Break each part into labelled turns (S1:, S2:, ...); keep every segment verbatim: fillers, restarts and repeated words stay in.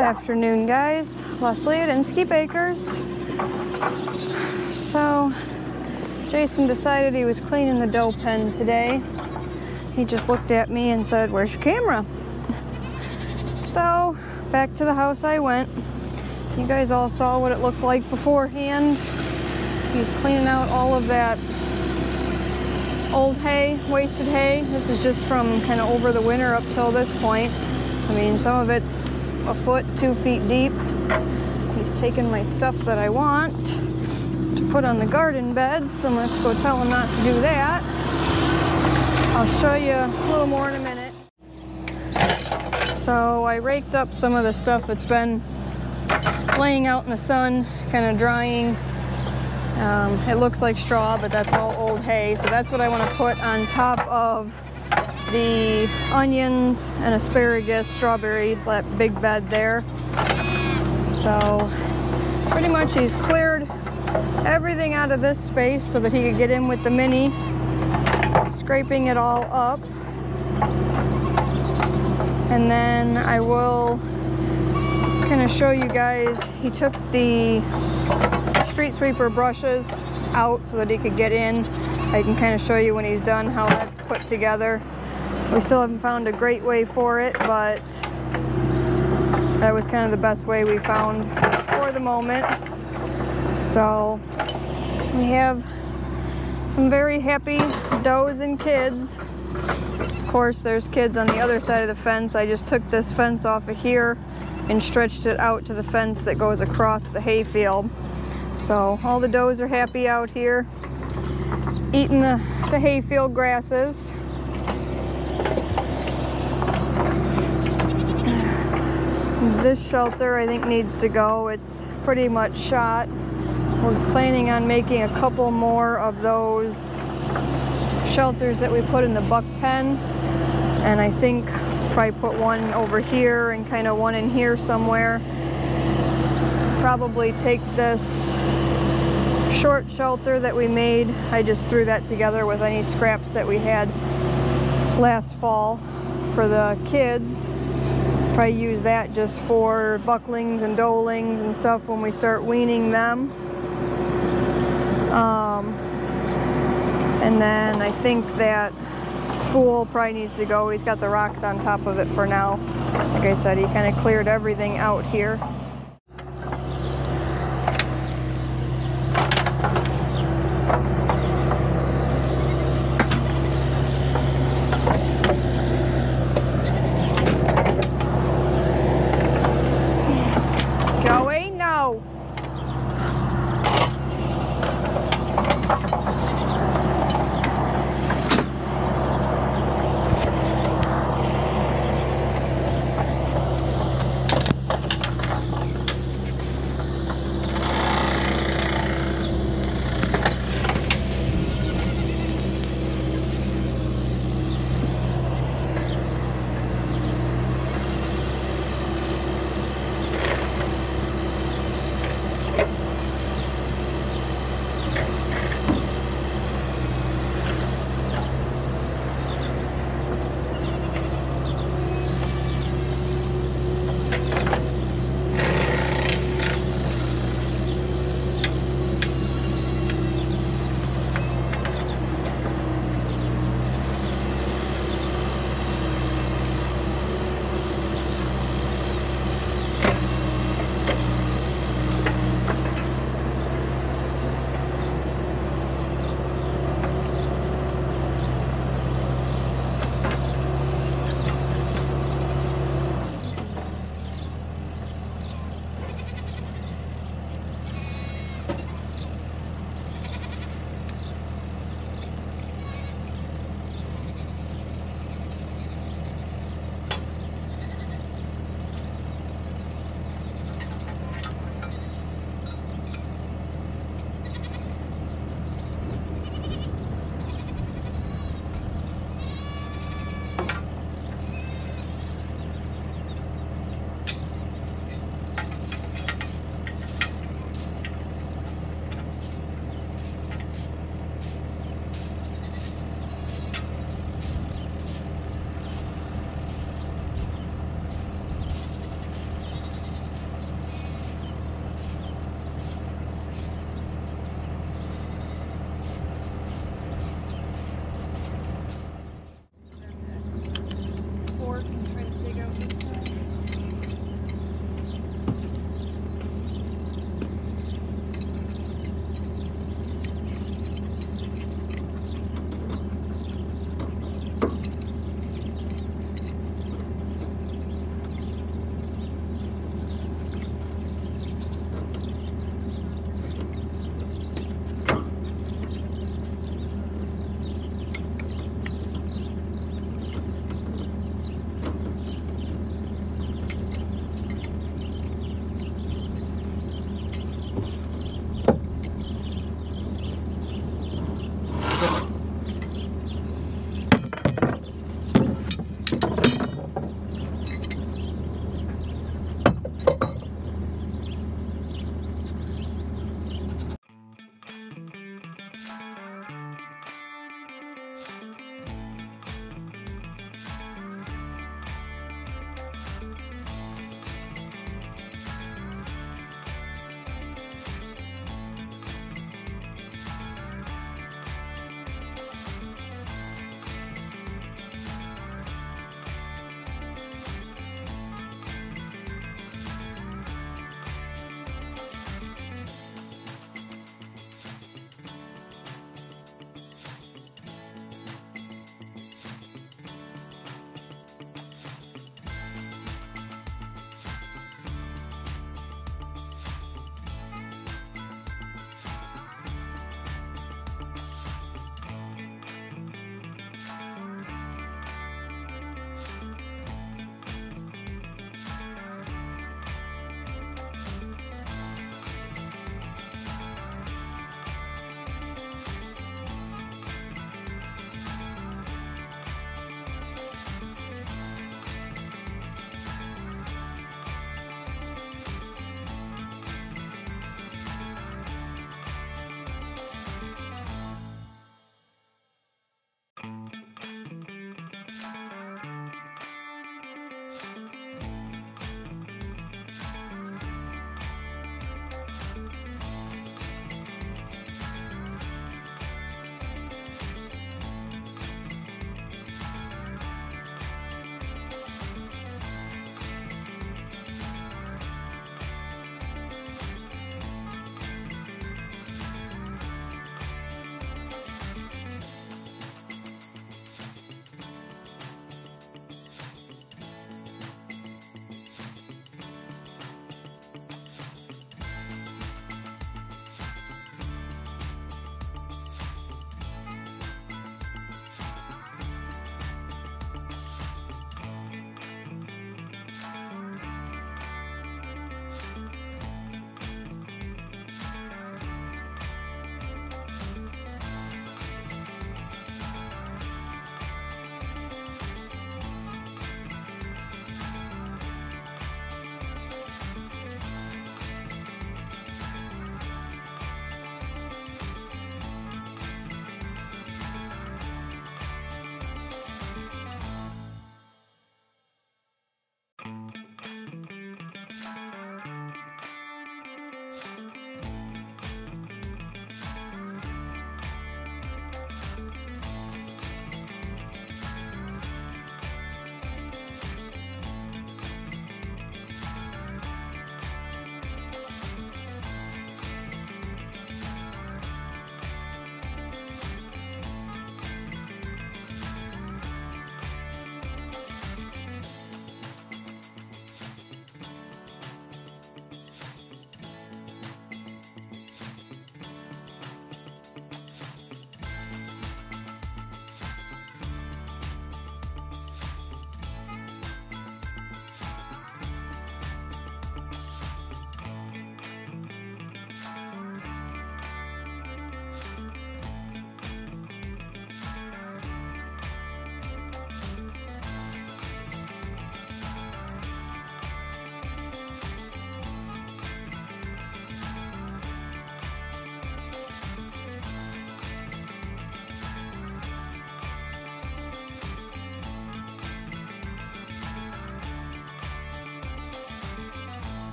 S1: afternoon, guys. Leslie at Inskeep Acres. So Jason decided he was cleaning the Doe Pen today. He just looked at me and said, "Where's your camera?" So back to the house I went. You guys all saw what it looked like beforehand. He's cleaning out all of that old hay, wasted hay. This is just from kind of over the winter up till this point. I mean, some of it's a foot, two feet deep. He's taken my stuff that I want to put on the garden bed, so I'm gonna have to go tell him not to do that. I'll show you a little more in a minute. So I raked up some of the stuff that's been laying out in the sun, kind of drying. Um, it looks like straw, but that's all old hay. So that's what I want to put on top of the onions and asparagus, strawberry, that big bed there. So pretty much he's cleared everything out of this space so that he could get in with the Mini, scraping it all up. And then I will kind of show you guys, he took the street sweeper brushes out so that he could get in. I can kind of show you when he's done how that's put together. We still haven't found a great way for it, but that was kind of the best way we found for the moment. So we have some very happy does and kids. Of course, there's kids on the other side of the fence. I just took this fence off of here and stretched it out to the fence that goes across the hayfield. So all the does are happy out here eating the, the hayfield grasses. This shelter I think needs to go. It's pretty much shot. We're planning on making a couple more of those shelters that we put in the buck pen, and I think probably put one over here and kind of one in here somewhere. Probably take this short shelter that we made. I just threw that together with any scraps that we had last fall for the kids. Probably use that just for bucklings and doelings and stuff when we start weaning them. Um, and then I think that spool probably needs to go. He's got the rocks on top of it for now. Like I said, he kind of cleared everything out here. Joey, no.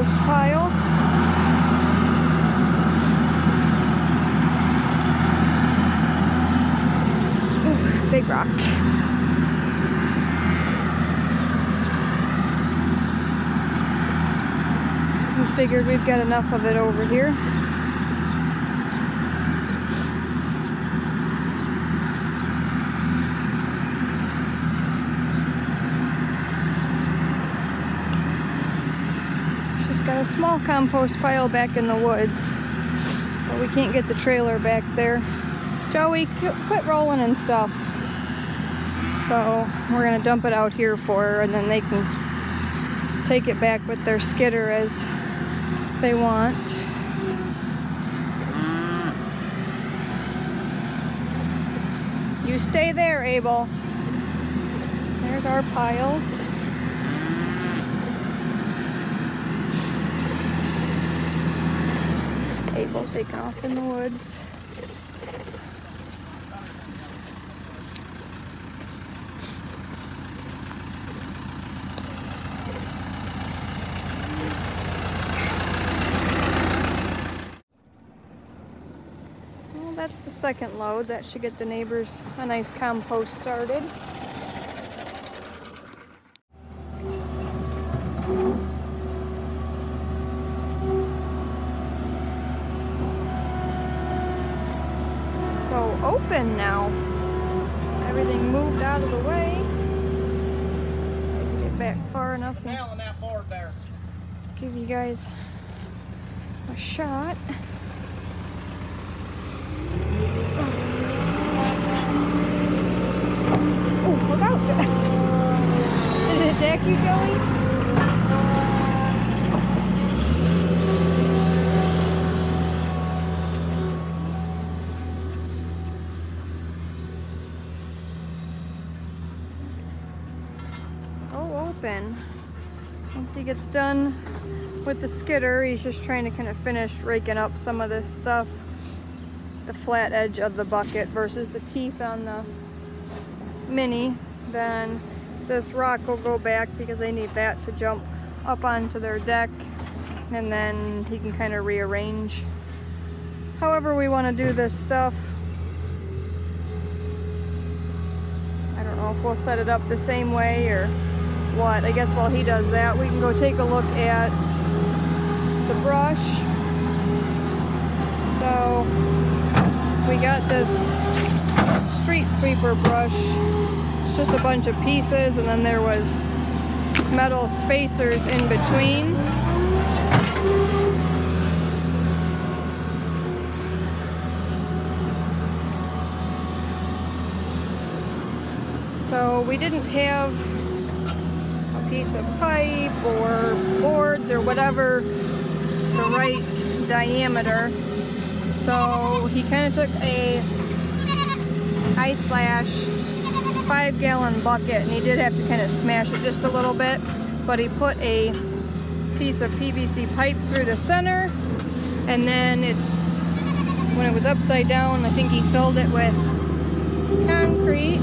S1: compost pile. Ooh, big rock. We figured we've got enough of it over here. Got a small compost pile back in the woods, but we can't get the trailer back there. Joey, quit rolling and stuff. So we're gonna dump it out here for her, and then they can take it back with their skidder as they want. You stay there, Abel. There's our piles. Abel taking off in the woods. Well, that's the second load. That should get the neighbors a nice compost started. Open now. Everything moved out of the way. I can get back far enough and
S2: nail on that board there.
S1: Give you guys a shot. Oh, look out! Did it attack you, Joey? Open. Once he gets done with the skidder, he's just trying to kind of finish raking up some of this stuff, the flat edge of the bucket versus the teeth on the mini. Then this rock will go back because they need that to jump up onto their deck, and then he can kind of rearrange however we want to do this stuff. I don't know if we'll set it up the same way or what. I guess while he does that, we can go take a look at the brush. So we got this street sweeper brush. It's just a bunch of pieces, and then there was metal spacers in between. So we didn't have piece of pipe or boards or whatever the right diameter, so he kind of took a ice slash five gallon bucket, and he did have to kind of smash it just a little bit, but he put a piece of P V C pipe through the center, and then it's when it was upside down, I think he filled it with concrete.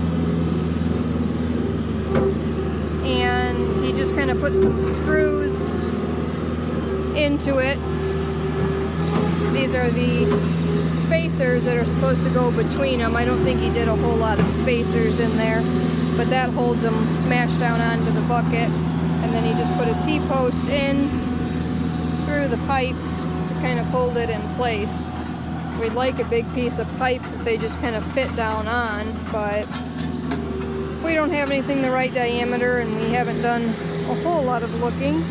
S1: And he just kind of put some screws into it. These are the spacers that are supposed to go between them. I don't think he did a whole lot of spacers in there, but that holds them smashed down onto the bucket. And then he just put a T-post in through the pipe to kind of hold it in place. We'd like a big piece of pipe that they just kind of fit down on, but we don't have anything the right diameter, and we haven't done a whole lot of looking.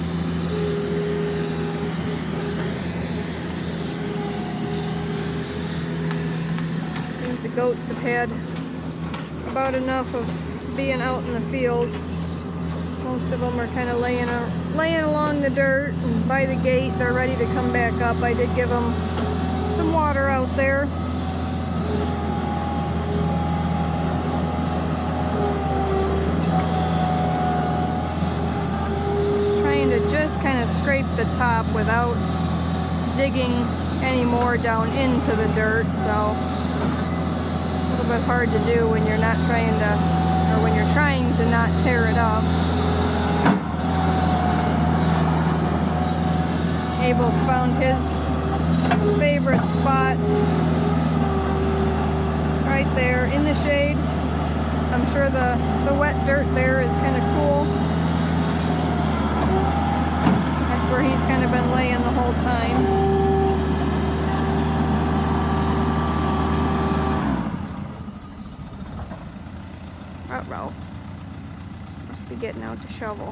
S1: I think the goats have had about enough of being out in the field. Most of them are kind of laying, uh, laying along the dirt and by the gate. They're ready to come back up. I did give them some water out there. Trying to just kind of scrape the top without digging any more down into the dirt, so a little bit hard to do when you're not trying to, or when you're trying to not tear it up. Abel's found his favorite spot right there in the shade. I'm sure the, the wet dirt there is kind of cool. That's where he's kind of been laying the whole time. Uh-oh. Must be getting out the shovel.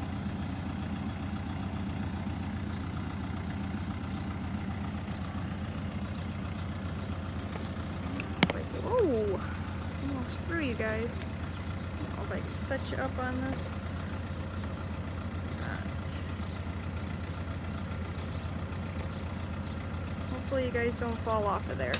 S1: Whoa! Almost through, you guys. I'll like set you up on this. Right. Hopefully you guys don't fall off of there.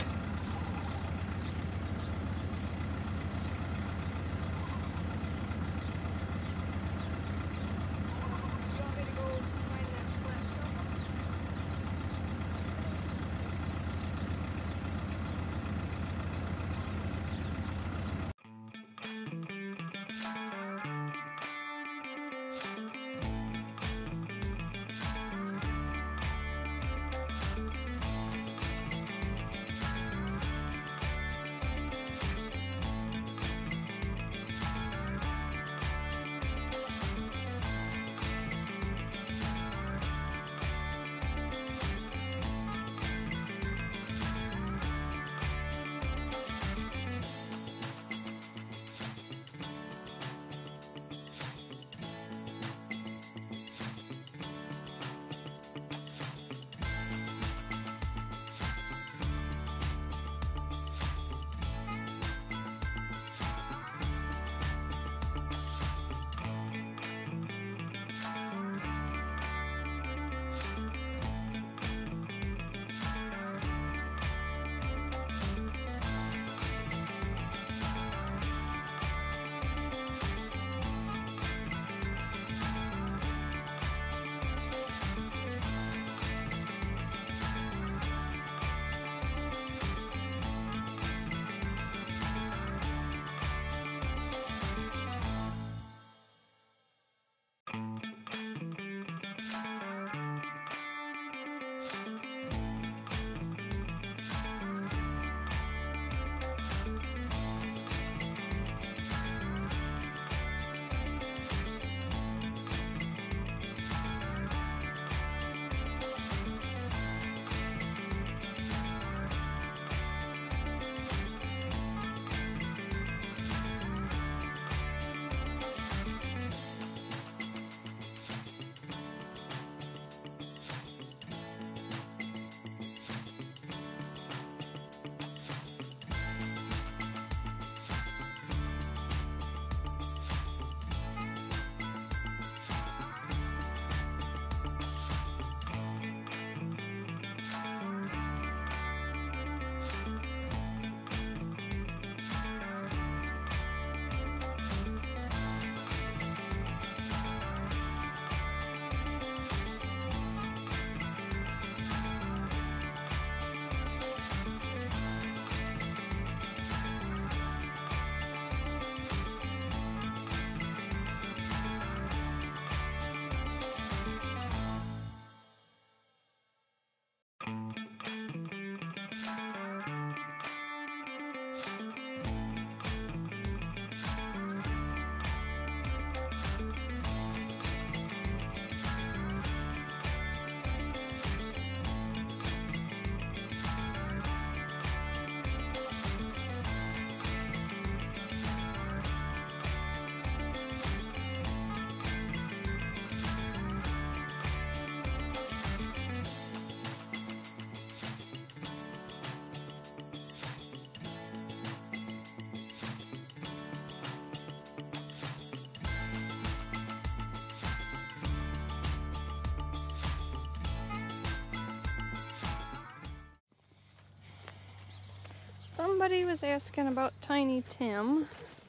S1: Somebody was asking about Tiny Tim,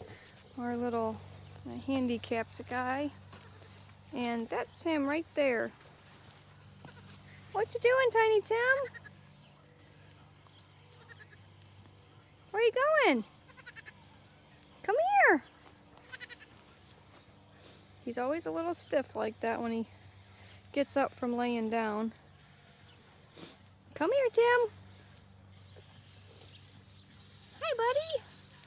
S1: our little uh, handicapped guy, and that's him right there. What you doing, Tiny Tim? Where are you going? Come here. He's always a little stiff like that when he gets up from laying down. Come here, Tim. Hi, buddy.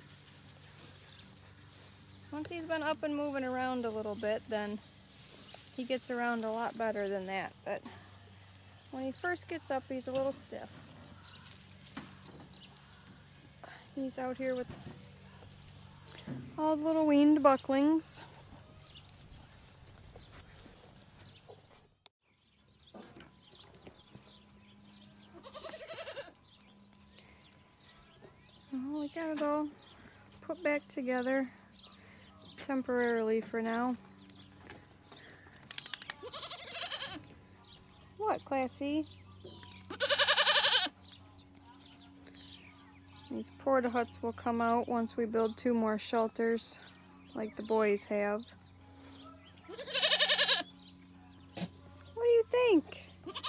S1: Once he's been up and moving around a little bit, then he gets around a lot better than that. But when he first gets up, he's a little stiff. He's out here with all the little weaned bucklings. Well, we got it all put back together temporarily for now. What, Classy? These porta huts will come out once we build two more shelters, like the boys have. What do you think?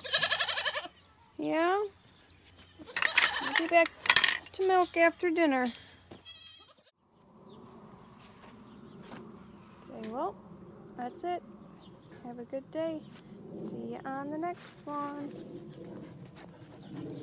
S1: Yeah? I'll be back to milk after dinner. Say, well, that's it. Have a good day. See you on the next one.